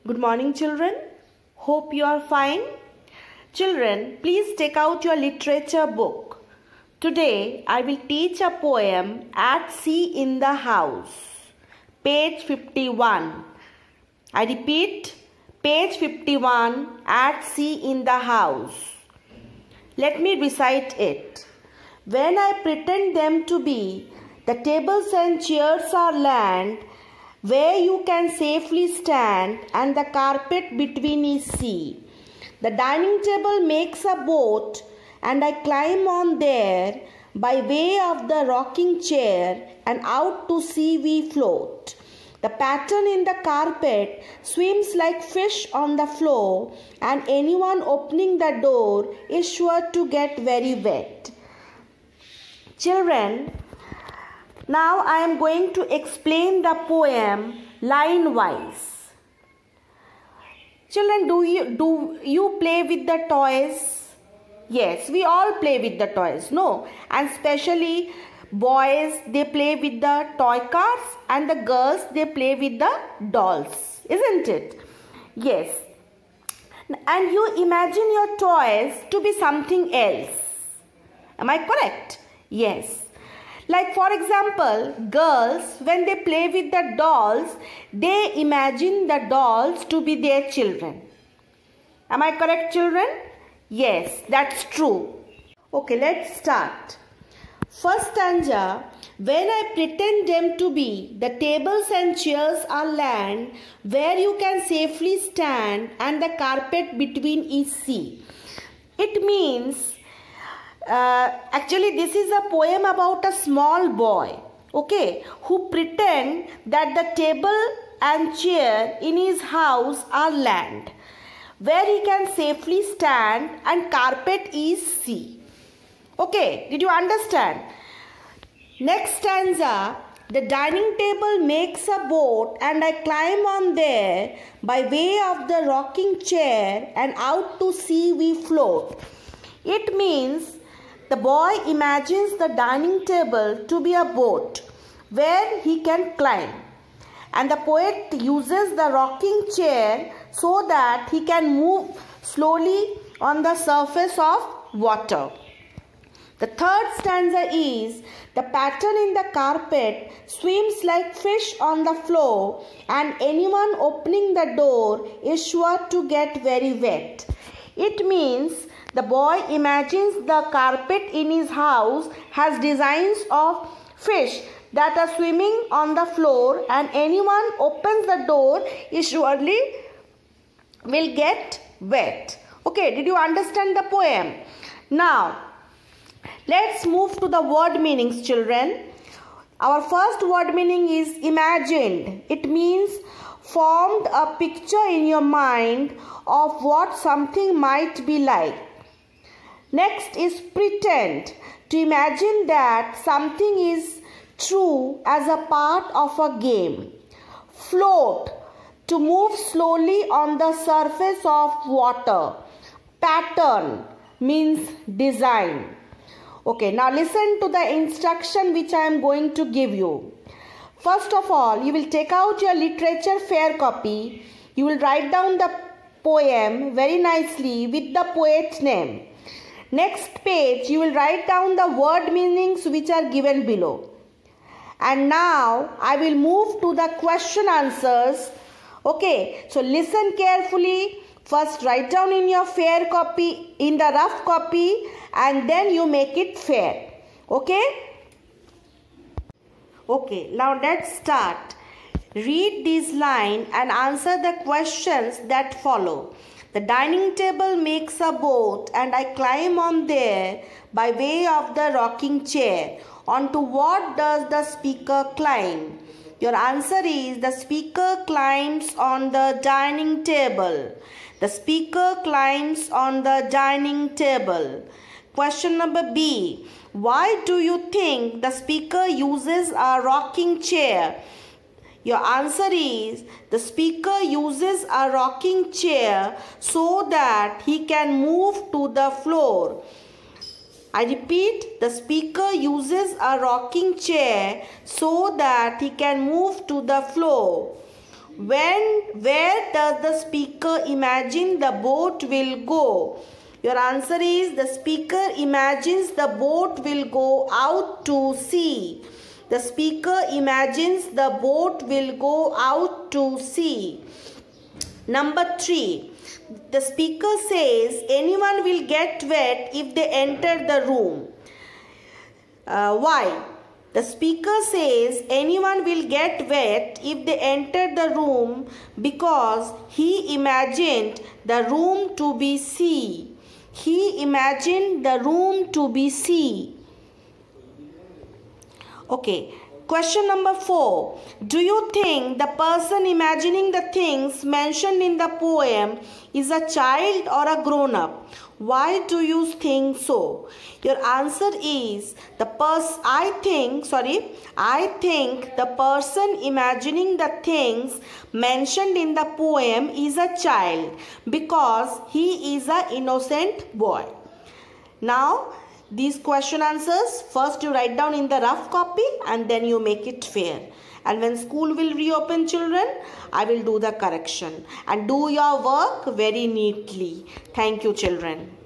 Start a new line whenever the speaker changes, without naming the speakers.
Good morning, children. Hope you are fine. Children, please take out your literature book. Today, I will teach a poem, At Sea in the House, page 51. I repeat, page 51, At Sea in the House. Let me recite it. When I pretend them to be, the tables and chairs are land, where you can safely stand, and the carpet between is sea. The dining table makes a boat, and I climb on there by way of the rocking chair, and out to sea we float. The pattern in the carpet swims like fish on the floor, and anyone opening the door is sure to get very wet. Children, now I am going to explain the poem line wise. Children, do you play with the toys? Yes, we all play with the toys, no? And especially boys, they play with the toy cars, and the girls, they play with the dolls, isn't it? Yes. And you imagine your toys to be something else. Am I correct? Yes. Like for example, girls, when they play with the dolls, they imagine the dolls to be their children. Am I correct, children? Yes, that's true. Okay, let's start. First stanza, when I pretend them to be, the tables and chairs are land, where you can safely stand, and the carpet between is sea. It means, actually this is a poem about a small boy, okay, who pretend that the table and chair in his house are land, where he can safely stand, and carpet is sea. Okay, did you understand? Next stanza, the dining table makes a boat, and I climb on there by way of the rocking chair, and out to sea we float. It means the boy imagines the dining table to be a boat where he can climb, and the poet uses the rocking chair so that he can move slowly on the surface of water. The third stanza is, the pattern in the carpet swims like fish on the floor, and anyone opening the door is sure to get very wet. It means the boy imagines the carpet in his house has designs of fish that are swimming on the floor, and anyone opens the door is surely will get wet. Okay, did you understand the poem? Now, let's move to the word meanings, children. Our first word meaning is imagined. It means formed a picture in your mind of what something might be like. Next is pretend, to imagine that something is true as a part of a game. Float, to move slowly on the surface of water. Pattern means design. Okay, now listen to the instruction which I am going to give you. First of all, you will take out your literature fair copy. You will write down the poem very nicely with the poet's name. Next page, you will write down the word meanings which are given below. And now, I will move to the question answers. Okay, so listen carefully. First, write down in your fair copy, in the rough copy, and then you make it fair. Okay? Okay, now let's start. Read this line and answer the questions that follow. The dining table makes a boat, and I climb on there by way of the rocking chair. Onto what does the speaker climb? Your answer is, the speaker climbs on the dining table. The speaker climbs on the dining table. Question number B. Why do you think the speaker uses a rocking chair? Your answer is, the speaker uses a rocking chair so that he can move to the floor. I repeat, the speaker uses a rocking chair so that he can move to the floor. Where does the speaker imagine the boat will go? Your answer is the speaker imagines the boat will go out to sea. The speaker imagines the boat will go out to sea. Number 3. The speaker says anyone will get wet if they enter the room. Why? The speaker says anyone will get wet if they enter the room because he imagined the room to be sea. He imagined the room to be sea. Okay. Question number 4. Do you think the person imagining the things mentioned in the poem is a child or a grown-up? Why do you think so? Your answer is I think the person imagining the things mentioned in the poem is a child because he is an innocent boy. Now, these question answers, first you write down in the rough copy and then you make it fair. And when school will reopen, children, I will do the correction. And do your work very neatly. Thank you, children.